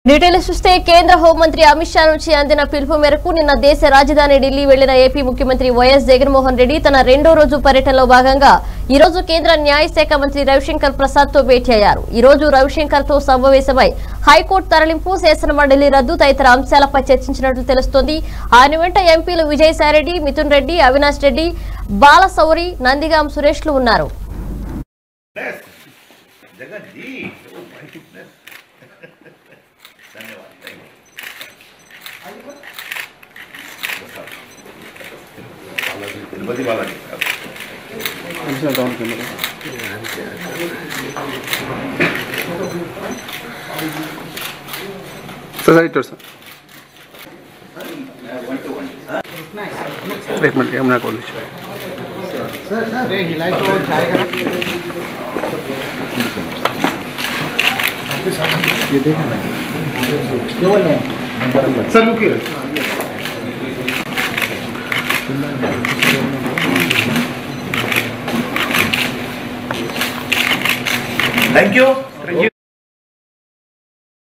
Details చూస్తే కేంద్ర హోంమంత్రి అమిత్ షా నుంచి అందిన పిలుపు మేరకు నిన్న దేశ రాజధాని ఢిల్లీ వెళ్లిన ఏపీ ముఖ్యమంత్రి వైఎస్ జగన్మోహన్ రెడ్డి తన రెండో రోజు పర్యటనలో భాగంగా ఈ రోజు కేంద్ర న్యాయశాఖ మంత్రి రవిశంకర్ ప్రసాద్ తో భేటీ అయ్యారు. ఈ రోజు రవిశంకర్ తో సమావేశమై హైకోర్టు తరలింపు, శాసనమండలి రద్దు తదితర అంశాలపై చర్చించినట్లు తెలుస్తోంది. ఆయన వెంట ఎంపీలు విజయసాయిరెడ్డి, మిథున్ రెడ్డి, అవినాష్ రెడ్డి, బాలశౌరి, నందిగాం సురేష్లు ఉన్నారు. एक मिनट यमुना कॉलेज ये देखना सर रुकिए थैंक यू।